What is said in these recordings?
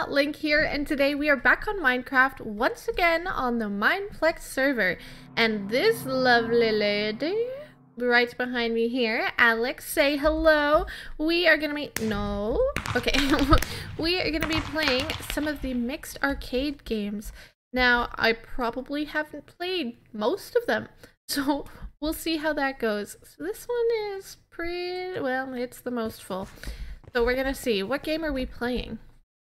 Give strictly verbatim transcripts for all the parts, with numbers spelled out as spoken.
Link here, and today we are back on Minecraft once again on the Mineplex server. And this lovely lady right behind me here, Alex, say hello. We are gonna be no okay we are gonna be playing some of the mixed arcade games. Now, I probably haven't played most of them, so we'll see how that goes. So this one is pretty well, it's the most full. So we're gonna see, what game are we playing?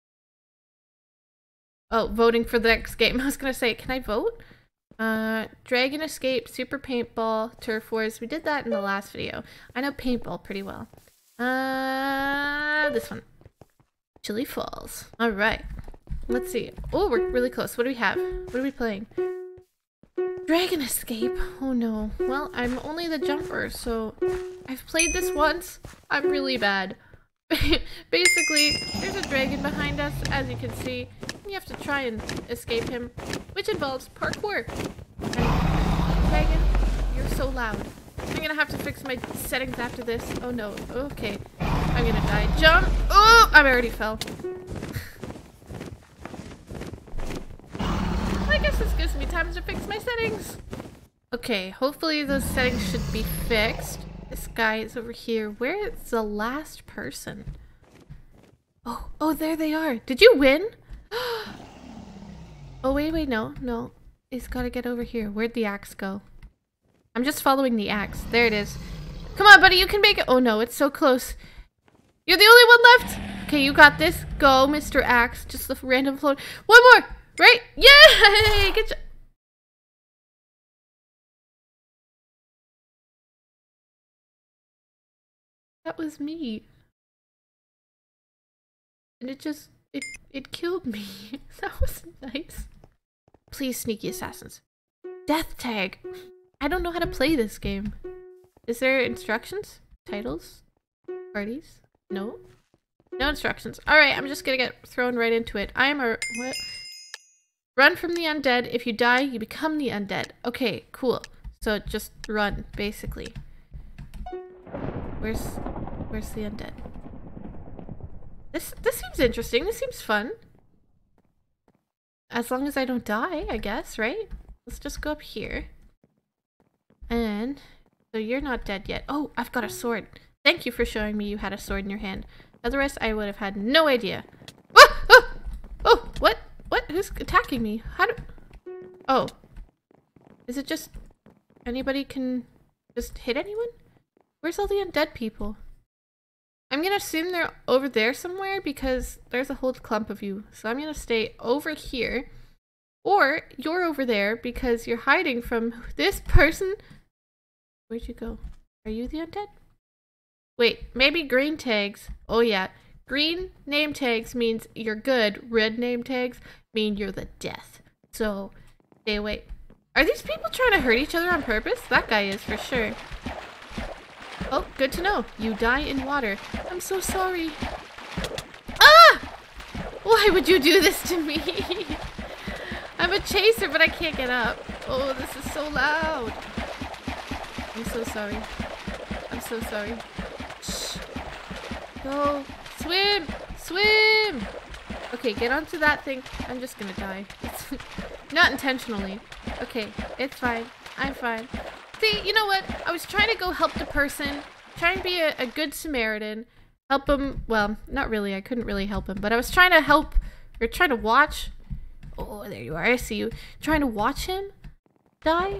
Oh, voting for the next game. I was gonna say, can I vote? Uh, Dragon Escape, Super Paintball, Turf Wars. We did that in the last video. I know paintball pretty well. Uh, this one. Chilly Falls. Alright. Let's see. Oh, we're really close. What do we have? What are we playing? Dragon Escape. Oh no. Well, I'm only the jumper, so I've played this once. I'm really bad. Basically, there's a dragon behind us, as you can see. You have to try and escape him, which involves parkour. And, dragon, you're so loud. I'm gonna have to fix my settings after this. Oh no. Okay. I'm gonna die. Jump! Oh! I already fell. I guess this gives me time to fix my settings. Okay, hopefully those settings should be fixed. This guy is over here. Where is the last person? Oh, oh, there they are. Did you win? Oh, wait, wait, no, no. He's got to get over here. Where'd the axe go? I'm just following the axe. There it is. Come on, buddy, you can make it. Oh, no, it's so close. You're the only one left. Okay, you got this. Go, Mister Axe. Just the random float. One more. Right? Yay! Good job. That was me. And it just, it, it killed me. That was nice. Please, sneaky assassins. Death tag. I don't know how to play this game. Is there instructions? Titles? Parties? No? No instructions. Alright, I'm just gonna get thrown right into it. I am a, what? Run from the undead. If you die, you become the undead. Okay, cool. So just run, basically. Where's, where's the undead? This, this seems interesting. This seems fun. As long as I don't die, I guess, right? Let's just go up here. And, so you're not dead yet. Oh, I've got a sword. Thank you for showing me you had a sword in your hand. Otherwise, I would have had no idea. Oh, oh, oh, what? What? Who's attacking me? How do... Oh. Is it just... Anybody can just hit anyone? Where's all the undead people? I'm gonna assume they're over there somewhere because there's a whole clump of you. So I'm gonna stay over here. Or you're over there because you're hiding from this person. Where'd you go? Are you the undead? Wait, maybe green tags. Oh yeah. Green name tags means you're good. Red name tags mean you're the death. So stay away. Are these people trying to hurt each other on purpose? That guy is for sure. Oh, good to know. You die in water. I'm so sorry. Ah! Why would you do this to me? I'm a chaser, but I can't get up. Oh, this is so loud. I'm so sorry. I'm so sorry. Shh. Go. Swim! Swim! Okay, get onto that thing. I'm just gonna die. Not intentionally. Okay, it's fine. I'm fine. See, you know what? I was trying to go help the person, trying to be a, a good Samaritan, help him. Well, not really. I couldn't really help him, but I was trying to help, or trying to watch. Oh, there you are. I see you. Trying to watch him die.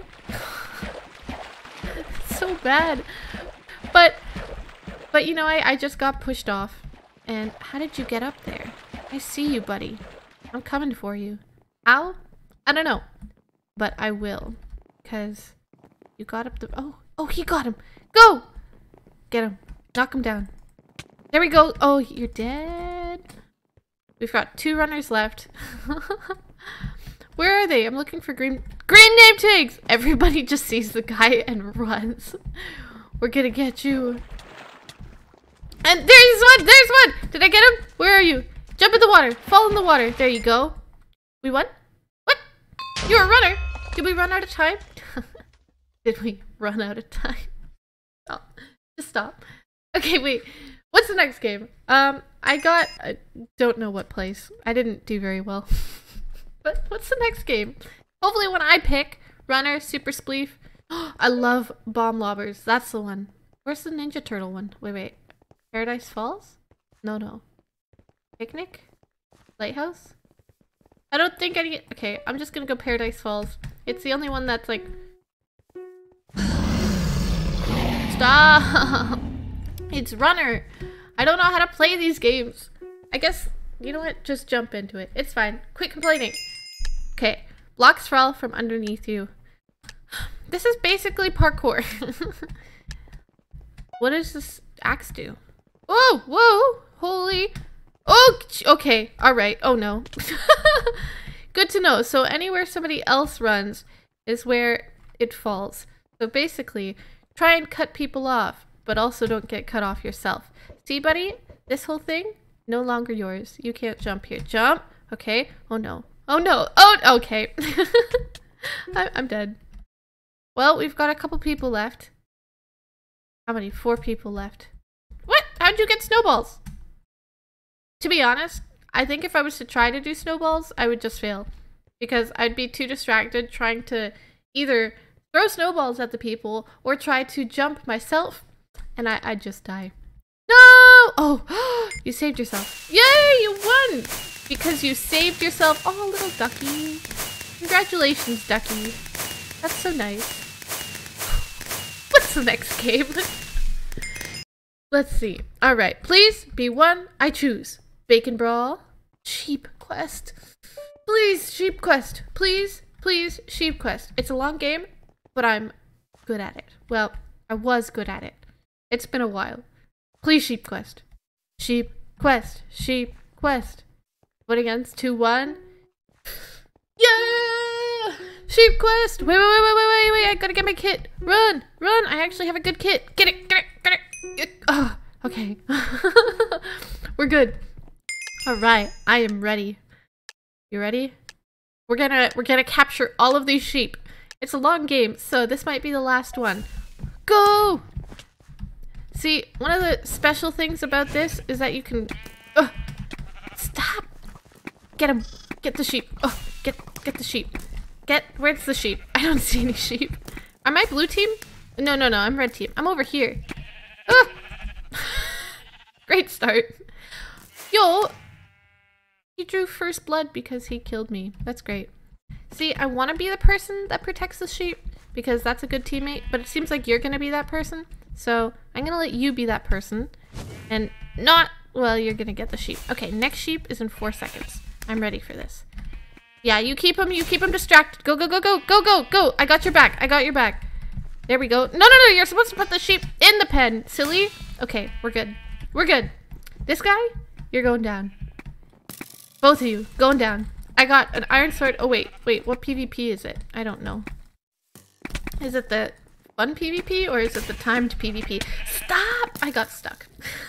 It's so bad. But, but you know, I, I just got pushed off. And how did you get up there? I see you, buddy. I'm coming for you. How? I don't know. But I will. Because... You got up the... Oh, oh, he got him. Go! Get him. Knock him down. There we go. Oh, you're dead. We've got two runners left. Where are they? I'm looking for green... Green name tags! Everybody just sees the guy and runs. We're gonna get you. And there's one! There's one! Did I get him? Where are you? Jump in the water. Fall in the water. There you go. We won? What? You're a runner? Did we run out of time? Did we run out of time? Stop. Just stop. Okay, wait. What's the next game? Um, I got, I don't know what place. I didn't do very well. But what's the next game? Hopefully one I pick. Runner, Super Spleef. I love Bomb Lobbers. That's the one. Where's the Ninja Turtle one? Wait, wait. Paradise Falls? No, no. Picnic? Lighthouse? I don't think any- okay, I'm just gonna go Paradise Falls. It's the only one that's like- Stop! It's Runner! I don't know how to play these games. I guess, you know what? Just jump into it. It's fine. Quit complaining. Okay. Blocks fall from underneath you. This is basically parkour. What does this axe do? Whoa! Whoa! Holy... Oh! Okay. Alright. Oh no. Good to know. So anywhere somebody else runs is where it falls. So basically, try and cut people off, but also don't get cut off yourself. See, buddy? This whole thing, no longer yours. You can't jump here. Jump! Okay. Oh no. Oh no! Oh, okay. I I'm dead. Well, we've got a couple people left. How many? Four people left. What? How'd you get snowballs? To be honest, I think if I was to try to do snowballs, I would just fail. Because I'd be too distracted trying to either throw snowballs at the people or try to jump myself, and I, I'd just die. No! Oh, you saved yourself. Yay, you won! Because you saved yourself. Oh, little ducky. Congratulations, ducky. That's so nice. What's the next game? Let's see. Alright, please be one I choose. Bacon Brawl. Sheep Quest. Please, Sheep Quest. Please, please, Sheep Quest. It's a long game, but I'm good at it. Well, I was good at it. It's been a while. Please, Sheep Quest. Sheep Quest. Sheep Quest. What against? two one. Yeah! Sheep Quest! Wait, wait, wait, wait, wait, wait, wait, I gotta get my kit. Run! Run! I actually have a good kit. Get it! Get it! Get it! Oh, okay. We're good. Alright, I am ready. You ready? We're gonna we're gonna capture all of these sheep. It's a long game, so this might be the last one. Go! See, one of the special things about this is that you can uh, stop! Get him! Get the sheep! Oh, get get the sheep. Get where's the sheep? I don't see any sheep. Am I blue team? No, no, no, I'm red team. I'm over here. Ah! Great start. Yo! He drew first blood because he killed me. That's great. See, I want to be the person that protects the sheep because that's a good teammate, but it seems like you're going to be that person. So I'm going to let you be that person and not, well, you're going to get the sheep. Okay, next sheep is in four seconds. I'm ready for this. Yeah, you keep him, you keep him distracted. Go, go, go, go, go, go, go. I got your back. I got your back. There we go. No, no, no, you're supposed to put the sheep in the pen. Silly. Okay, we're good. We're good. This guy, you're going down. Both of you, going down. I got an iron sword. Oh, wait, wait, what PvP is it? I don't know. Is it the fun PvP or is it the timed PvP? Stop! I got stuck.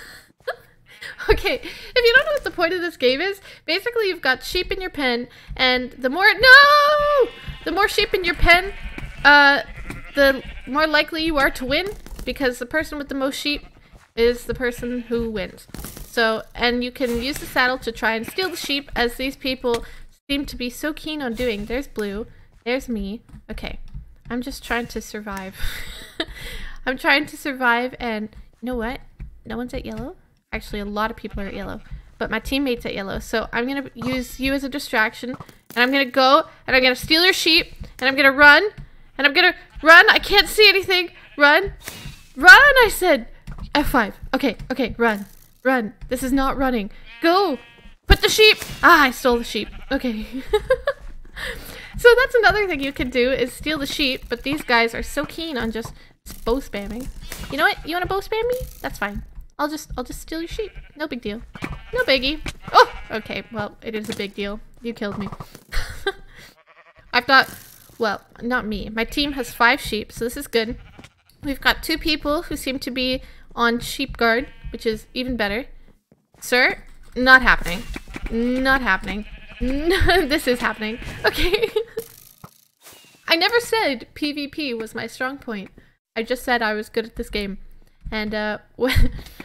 Okay, if you don't know what the point of this game is, basically you've got sheep in your pen, and the more- No! The more sheep in your pen, uh, the more likely you are to win, because the person with the most sheep is the person who wins. So, and you can use the saddle to try and steal the sheep, as these people seem to be so keen on doing. There's Blue. There's me. Okay. I'm just trying to survive. I'm trying to survive, and you know what? No one's at yellow. Actually, a lot of people are at yellow. But my teammate's at yellow. So I'm going to use you as a distraction. And I'm going to go, and I'm going to steal your sheep. And I'm going to run. And I'm going to run. I can't see anything. Run. Run, I said. F five. Okay, okay, run. Run. This is not running. Go! Put the sheep! Ah, I stole the sheep. Okay. So that's another thing you can do is steal the sheep, but these guys are so keen on just bow spamming. You know what? You wanna bow spam me? That's fine. I'll just I'll just steal your sheep. No big deal. No biggie. Oh! Okay, well, it is a big deal. You killed me. I've got, well, not me. My team has five sheep, so this is good. We've got two people who seem to be on sheep guard, which is even better. Sir, not happening. Not happening. No, this is happening. Okay. I never said PvP was my strong point. I just said I was good at this game. And uh, when,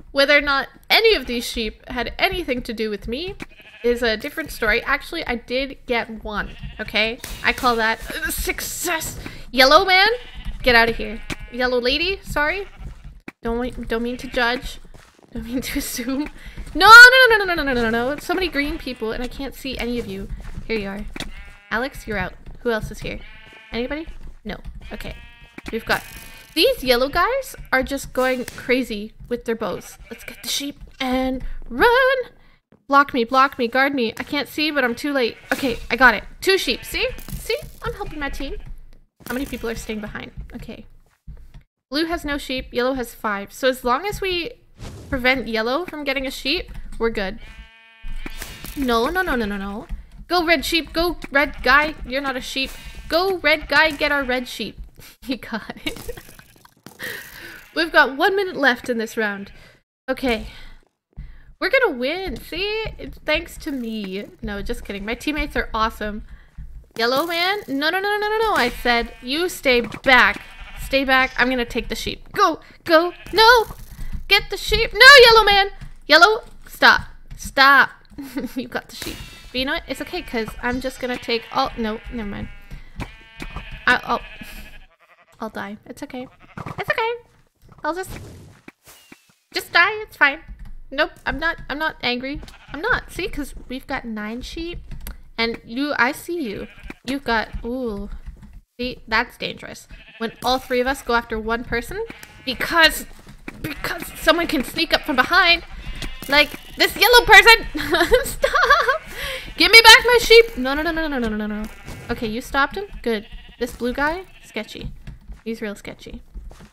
Whether or not any of these sheep had anything to do with me is a different story. Actually, I did get one, okay? I call that a success. Yellow man, get out of here. Yellow lady, sorry. Don't, don't mean to judge. Don't mean to assume. No, no, no, no, no, no, no, no, no, no. So many green people and I can't see any of you. Here you are. Alex, you're out. Who else is here? Anybody? No. Okay. We've got... These yellow guys are just going crazy with their bows. Let's get the sheep and run! Block me, block me, guard me. I can't see, but I'm too late. Okay, I got it. Two sheep. See? See? I'm helping my team. How many people are staying behind? Okay. Blue has no sheep. Yellow has five. So as long as we prevent yellow from getting a sheep, we're good. No, no, no, no, no, no. Go red sheep. Go red guy. You're not a sheep. Go red guy. Get our red sheep. You got it. We've got one minute left in this round. Okay. We're gonna win. See? It's thanks to me. No, just kidding. My teammates are awesome. Yellow man? No, no, no, no, no, no. I said you stay back. Stay back. I'm gonna take the sheep. Go. Go. No. Get the sheep. No, yellow man. Yellow. Stop. Stop. You got the sheep. But you know what? It's okay because I'm just gonna take all... No, never mind. I, I'll... I'll die. It's okay. It's okay. I'll just... Just die. It's fine. Nope. I'm not... I'm not angry. I'm not. See? Because we've got nine sheep. And you... I see you. You've got... Ooh. See? That's dangerous. When all three of us go after one person. Because... Because someone can sneak up from behind. Like, this yellow person! Stop! Give me back my sheep! No, no, no, no, no, no, no, no, no. Okay, you stopped him? Good. This blue guy? Sketchy. He's real sketchy.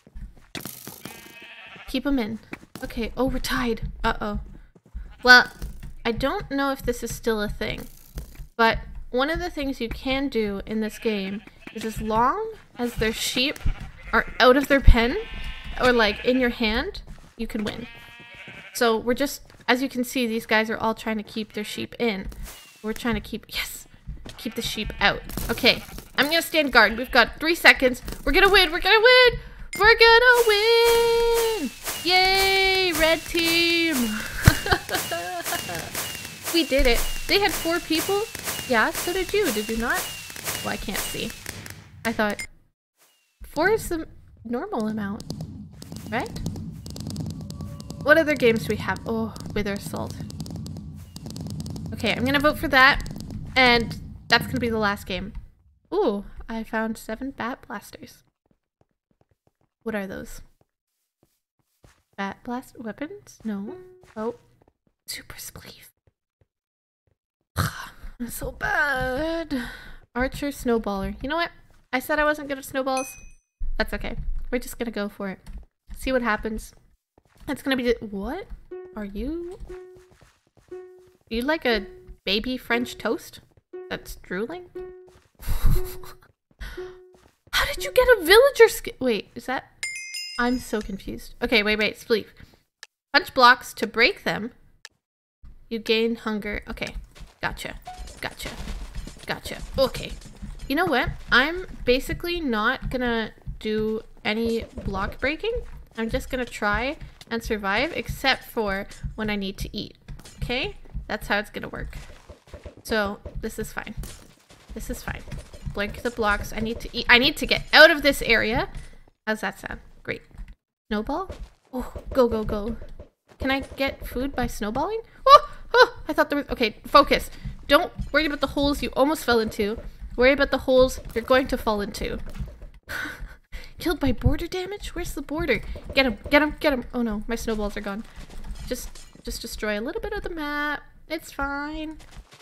Keep him in. Okay. Oh, we're tied. Uh-oh. Well, I don't know if this is still a thing. But one of the things you can do in this game is as long as their sheep are out of their pen, or like in your hand, you can win. So we're just, as you can see, these guys are all trying to keep their sheep in. We're trying to keep, yes, keep the sheep out. Okay, I'm gonna stand guard. We've got three seconds. We're gonna win, we're gonna win! We're gonna win! Yay, red team! We did it. They had four people? Yeah, so did you, did you not? Well, I can't see. I thought, four is the normal amount, right? What other games do we have? Oh, Wither Assault. Okay, I'm gonna vote for that. And that's gonna be the last game. Ooh, I found seven bat blasters. What are those? Bat blast weapons? No. Oh. Super spleef. I'm so bad. Archer snowballer. You know what? I said I wasn't good at snowballs. That's okay. We're just gonna go for it. See what happens. It's gonna be... What? Are you... Are you like a baby French toast that's drooling? How did you get a villager skin? Wait, is that... I'm so confused. Okay, wait, wait, spleef. Punch blocks to break them. You gain hunger. Okay, gotcha. Gotcha. Gotcha. Okay. You know what? I'm basically not gonna do any block breaking. I'm just gonna try and survive, except for when I need to eat. Okay? That's how it's gonna work. So, this is fine. This is fine. Blink the blocks. I need to eat. I need to get out of this area. How's that sound? Great. Snowball? Oh, go, go, go. Can I get food by snowballing? Oh, oh, I thought there was... Okay, focus. Don't worry about the holes you almost fell into. Worry about the holes you're going to fall into. Killed by border damage? Where's the border? Get him, get him, get him. Oh no, my snowballs are gone. Just, just destroy a little bit of the map. It's fine.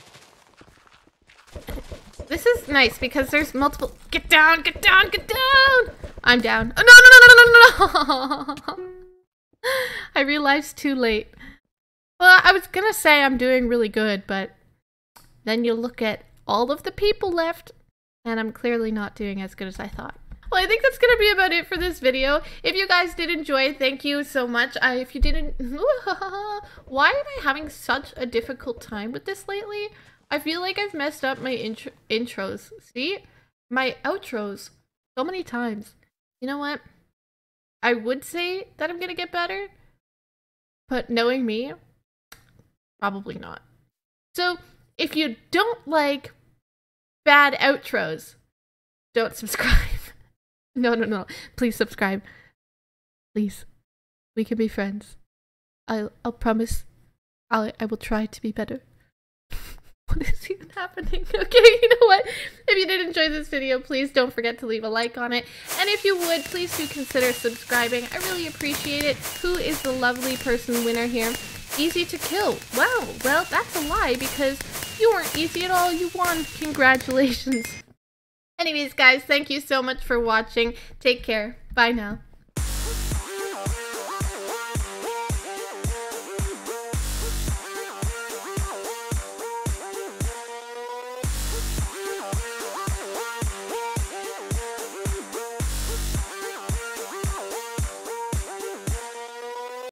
This is nice because there's multiple... Get down, get down, get down! I'm down. Oh, no, no, no, no, no, no, no! I realized too late. Well, I was gonna say I'm doing really good, but then you look at all of the people left, and I'm clearly not doing as good as I thought. Well, I think that's gonna be about it for this video. If you guys did enjoy, thank you so much. I, if you didn't... Why am I having such a difficult time with this lately? I feel like I've messed up my intro intros. See? My outros so many times. You know what? I would say that I'm gonna get better, But knowing me, probably not. So if you don't like bad outros, don't subscribe. No, no, no. Please subscribe. Please. We can be friends. I'll, I'll promise I'll, I will try to be better. What is even happening? Okay, you know what? If you did enjoy this video, please don't forget to leave a like on it. And if you would, please do consider subscribing. I really appreciate it. Who is the lovely person winner here? Easy to kill. Wow, well, that's a lie because you weren't easy at all. You won. Congratulations. Anyways, guys, thank you so much for watching. Take care. Bye now.